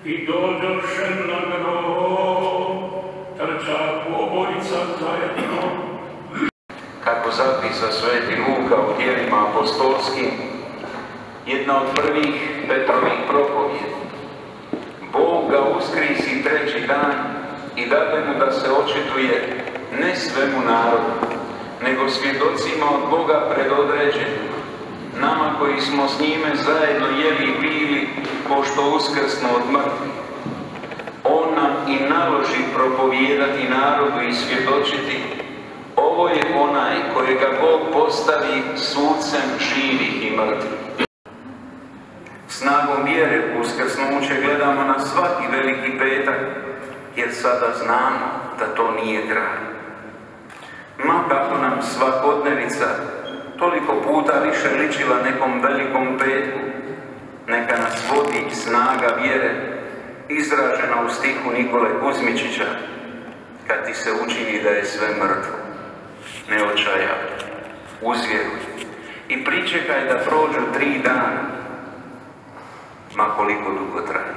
I dođoše na grob, trčaku obojica zajedno. Kako zapisa sveti Luka u djelima apostolskim, jedna od prvih Petrovih propovjedi. Bog ga uskrisi treći dan i dade mu da se očituje ne svemu narodu, nego svjedocima od Boga predodređenim, nama koji smo s njime zajedno jeli i pili, pošto uskrsnu od mrtvih. On nam i naloži propovijedati narodu i svjedočiti: ovo je onaj kojega Bog postavi sucem živih i mrtvih. Snagom vjere u uskrsnuće gledamo na svaki veliki petak, jer sada znamo da to nije kraj. Ma kako nam svakodnevica toliko puta više ličila nekom velikom petku, neka nas vodi snaga vjere, izražena u stihu Nikole Kuzmičića: kad ti se učini da je sve mrtvo, ne očajavaj, uzvjeruj i pričekaj da prođu 3 dana, ma koliko dugo traje.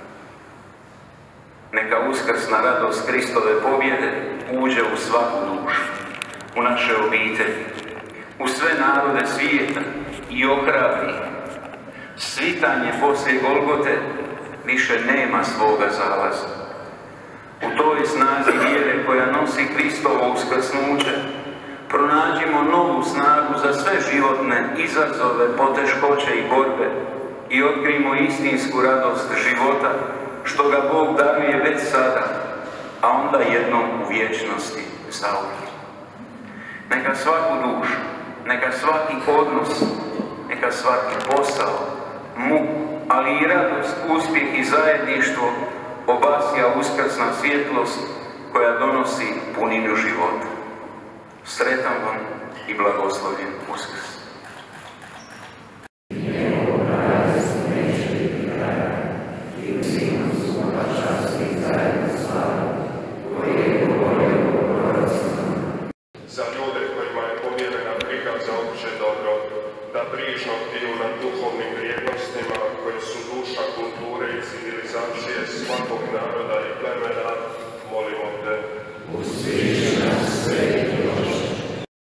Neka uskrsna radost Kristove pobjede uđe u svaku dušu, u naše obitelji, u sve narode svijeta i ohrabri. Svitanje poslije Golgote više nema svoga zalaza. U toj snazi vjere koja nosi Kristovo uskrsnuće pronađimo novu snagu za sve životne izazove, poteškoće i borbe i otkrijmo istinsku radost života, što ga Bog daruje već sada, a onda jednom u vječnosti zauvijek. Neka svaku dušu, neka svaki odnos, neka svaki posao, muku, ali i radost, uspjeh i zajedništvo obasja uskrsna svjetlost koja donosi puninu života. Sretan vam i blagoslovljen Uskrs.